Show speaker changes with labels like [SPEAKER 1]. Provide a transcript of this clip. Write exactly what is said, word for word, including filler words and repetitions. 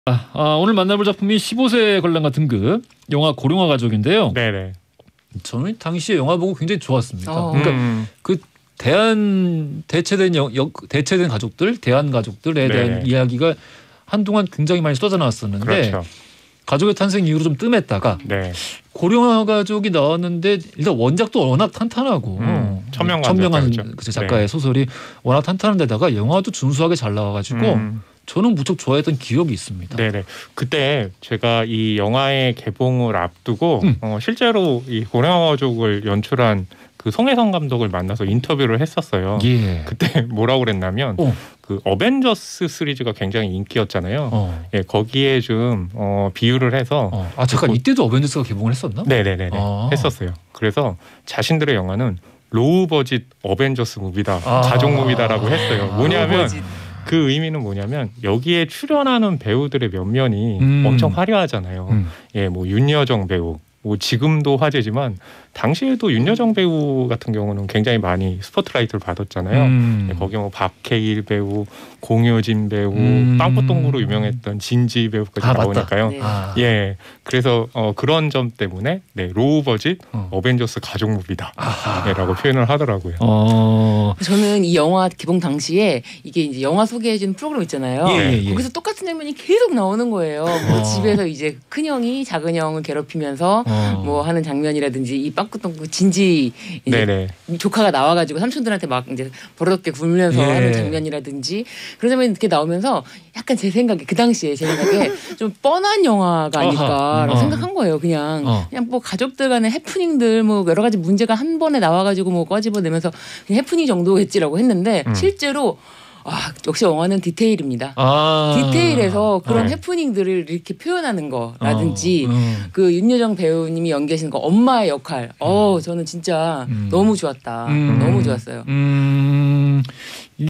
[SPEAKER 1] 아, 아, 오늘 만나볼 작품이 십오 세 관람가 등급 영화 고령화 가족인데요.
[SPEAKER 2] 네네.
[SPEAKER 1] 저는 당시에 영화 보고 굉장히 좋았습니다.
[SPEAKER 3] 어.
[SPEAKER 1] 그러니까
[SPEAKER 2] 음.
[SPEAKER 1] 그 대한 대체된 여, 여, 대체된 가족들, 대한 가족들에 대한
[SPEAKER 2] 네네.
[SPEAKER 1] 이야기가 한동안 굉장히 많이 쏟아 나왔었는데
[SPEAKER 2] 그렇죠.
[SPEAKER 1] 가족의 탄생 이후로 좀 뜸했다가
[SPEAKER 2] 네.
[SPEAKER 1] 고령화 가족이 나왔는데 일단 원작도 워낙 탄탄하고
[SPEAKER 2] 음, 천명관
[SPEAKER 1] 천명한
[SPEAKER 2] 작가였죠.
[SPEAKER 1] 그 작가의
[SPEAKER 2] 네.
[SPEAKER 1] 소설이 워낙 탄탄한데다가 영화도 준수하게 잘 나와가지고
[SPEAKER 2] 음.
[SPEAKER 1] 저는 무척 좋아했던 기억이 있습니다.
[SPEAKER 2] 네네. 그때 제가 이 영화의 개봉을 앞두고
[SPEAKER 1] 음.
[SPEAKER 2] 어, 실제로 이 고령화 가족을 연출한 그 송혜성 감독을 만나서 인터뷰를 했었어요.
[SPEAKER 1] 예.
[SPEAKER 2] 그때 뭐라고 그랬냐면
[SPEAKER 1] 어.
[SPEAKER 2] 그 어벤져스 시리즈가 굉장히 인기였잖아요.
[SPEAKER 1] 어.
[SPEAKER 2] 예, 거기에 좀 어, 비유를 해서
[SPEAKER 1] 어. 아 잠깐
[SPEAKER 2] 그-
[SPEAKER 1] 이때도 어벤져스가 개봉을 했었나?
[SPEAKER 2] 네네네
[SPEAKER 1] 아.
[SPEAKER 2] 했었어요. 그래서 자신들의 영화는 로우 버짓 어벤져스 무비다,
[SPEAKER 1] 아.
[SPEAKER 2] 가족 무비다라고 했어요. 뭐냐면
[SPEAKER 3] 로버짓.
[SPEAKER 2] 그 의미는 뭐냐면 여기에 출연하는 배우들의 면면이
[SPEAKER 1] 음.
[SPEAKER 2] 엄청 화려하잖아요.
[SPEAKER 1] 음.
[SPEAKER 2] 예, 뭐 윤여정 배우, 뭐 지금도 화제지만 당시에도 윤여정 배우 같은 경우는 굉장히 많이 스포트라이트를 받았잖아요.
[SPEAKER 1] 음.
[SPEAKER 2] 예, 거기 뭐 박해일 배우, 공효진 배우,
[SPEAKER 1] 음.
[SPEAKER 2] 빵꾸똥구로 유명했던 진지 배우까지
[SPEAKER 1] 아, 맞다.
[SPEAKER 2] 나오니까요.
[SPEAKER 3] 네.
[SPEAKER 1] 아.
[SPEAKER 2] 예, 그래서 어, 그런 점 때문에 네, 로우 버짓
[SPEAKER 1] 어.
[SPEAKER 2] 어벤져스 가족 무비다라고
[SPEAKER 1] 아하.
[SPEAKER 2] 표현을 하더라고요.
[SPEAKER 1] 어.
[SPEAKER 3] 저는 이 영화 개봉 당시에 이게 이제 영화 소개해주는 프로그램 있잖아요.
[SPEAKER 1] 예, 예, 예.
[SPEAKER 3] 거기서 똑같은 장면이 계속 나오는 거예요. 뭐
[SPEAKER 1] 어.
[SPEAKER 3] 집에서 이제 큰 형이 작은 형을 괴롭히면서
[SPEAKER 1] 어.
[SPEAKER 3] 뭐 하는 장면이라든지 이 빵꾸똥꾸 진지 이제
[SPEAKER 2] 네네.
[SPEAKER 3] 조카가 나와가지고 삼촌들한테 막 이제 버릇없게 굴면서
[SPEAKER 1] 예.
[SPEAKER 3] 하는 장면이라든지 그런 장면이 이렇게 나오면서 약간 제 생각에 그 당시에 제 생각에 좀 뻔한 영화가 아닐까라고
[SPEAKER 1] 어.
[SPEAKER 3] 생각한 거예요. 그냥
[SPEAKER 1] 어.
[SPEAKER 3] 그냥 뭐 가족들 간의 해프닝들 뭐 여러 가지 문제가 한 번에 나와가지고 뭐 꺼집어내면서 그냥 해프닝 정도겠지라고 했는데
[SPEAKER 2] 음.
[SPEAKER 3] 실제로 아 역시 영화는 디테일입니다.
[SPEAKER 1] 아.
[SPEAKER 3] 디테일에서 그런
[SPEAKER 2] 네.
[SPEAKER 3] 해프닝들을 이렇게 표현하는 거라든지
[SPEAKER 1] 어. 음.
[SPEAKER 3] 그 윤여정 배우님이 연기하시는 거 엄마의 역할. 어 저는 진짜
[SPEAKER 1] 음.
[SPEAKER 3] 너무 좋았다.
[SPEAKER 1] 음.
[SPEAKER 3] 너무 좋았어요.
[SPEAKER 1] 음.